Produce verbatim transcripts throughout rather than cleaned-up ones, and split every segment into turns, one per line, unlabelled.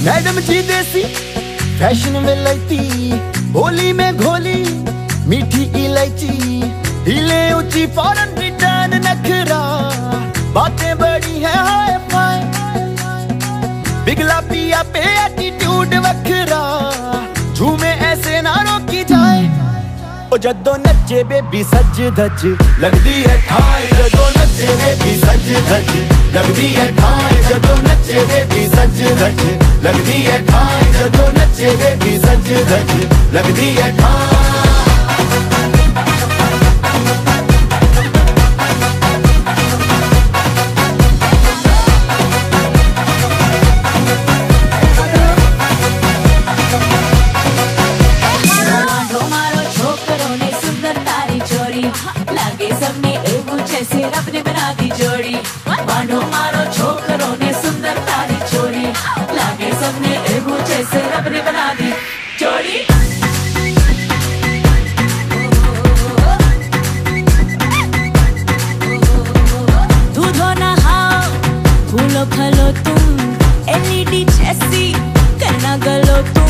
Madam जी देसी fashion में लैती, होली में घोली मीठी इलायची, हिले ऊंची फॉरन रिटर्न नखरा, बातें बड़ी है हाय फाय, बिगला पिया पे एटीट्यूड वखरा, झूमे ऐसे ना रोकी जाए। ओ जदों नचे बेबी सज धज लगदी है ठाई, जदों नचे बेबी सज धज लगदी है ठाई, जदों नचे बेबी सज धज लगदी है ठाई, जदों नचे बेबी सज धज लगदी है ठाई।
लागे सबने एवं जैसे रब ने बना दी जोड़ी, बांधो मारो छोकरों ने सुंदर तारी छोरी, लागे सबने एवं जैसे रब ने बना दी जोड़ी। दूधो नहाओ फूलो खलो तुम, एलईडी जैसी करना गलो तुम,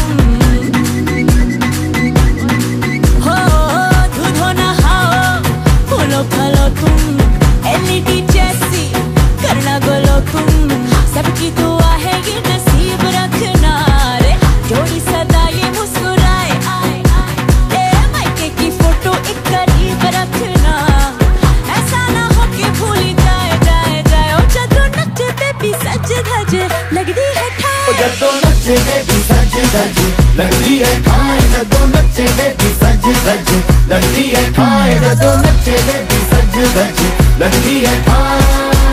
खलो तुम एलईडी जैसी करना गोलो तुम, सबकी दुआ है ये नसीब रखना रे, जोड़ी सदा ये मुस्कुराए आए आए, ए मायके की फोटो एक करीब रखना, ऐसा ना हो कि भूल जाए जाए जाए। ओ जदों नचे बेबी सज धज लगदी है ठाई,
ओ जदों नचे बेबी सज धज लगदी है ठाई, जदों नचे बेबी सज धज लगदी है ठाई, जदों नचे बेबी सज धज लगदी है ठाई।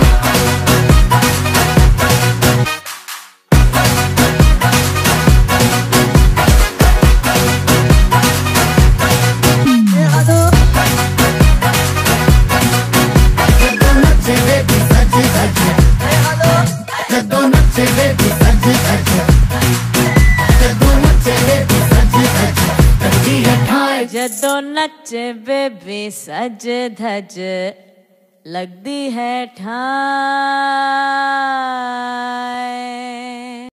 जदों नचे बेबी सज धज, जदों नचे बेबी सज धज, जदों नचे बेबी सज धज लगदी है ठाई,
जदों नचे बेबी सज धज लगदी है ठाई।